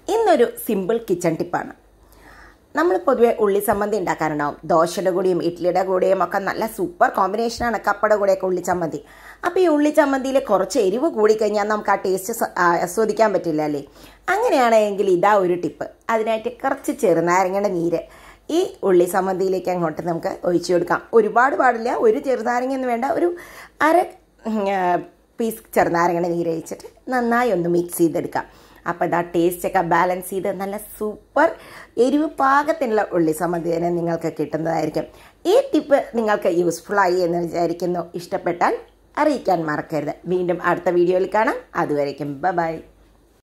ഇന്നൊരു simple kitchen ടിപ്പാണ്. നമ്മൾ പൊതുവെ ഉള്ളി ചമ്മന്തി ഉണ്ടാക്കാറുണ്ടാവും. ദോശയുടെ കൂടെയും ഇഡ്ഡലിയുടെ കൂടെയും ഒക്കെ നല്ല സൂപ്പർ കോമ്പിനേഷനാണ് കപ്പയുടെ കൂടെയൊക്കെ ഉള്ളി ചമ്മന്തി. അപ്പോൾ ഈ ഉള്ളി ചമ്മന്തിയിൽ കുറച്ച് എരിവ് കൂടിക്കഴിഞ്ഞാൽ നമുക്ക് ആ ടേസ്റ്റ് ആസ്വദിക്കാൻ പറ്റില്ല അല്ലേ? അങ്ങനെയാണെങ്കിൽ ഇതാ ഒരു ടിപ്പ്. അതിനായിട്ട് കുറച്ച് ചെറുനാരങ്ങയുടെ നീര് ഈ ഉള്ളി ചമ്മന്തിയിലേക്ക് അങ്ങോട്ട് നമുക്ക് ഒഴിച്ചു കൊടുക്കാം. ഒരുപാട് പാടില്ല, ഒരു ചെറുനാരങ്ങയൊന്നും വേണ്ട, ഒരു അര പീസ് ചെറുനാരങ്ങയുടെ നീര് ഒഴിച്ചിട്ട് നന്നായി ഒന്ന് മിക്സ് ചെയ്തെടുക്കാം. അപ്പോൾ ഇതാ ടേസ്റ്റൊക്കെ ബാലൻസ് ചെയ്ത് നല്ല സൂപ്പർ എരിവ് പാകത്തിനുള്ള ഉള്ളി ചമ്മന്തി തന്നെ നിങ്ങൾക്ക് കിട്ടുന്നതായിരിക്കും. ഈ ടിപ്പ് നിങ്ങൾക്ക് യൂസ്ഫുള്ളായി എന്ന് വിചാരിക്കുന്നു. ഇഷ്ടപ്പെട്ടാൽ അറിയിക്കാൻ മറക്കരുത്. വീണ്ടും അടുത്ത വീഡിയോയിൽ കാണാം. അതുവരേക്കും ബൈ.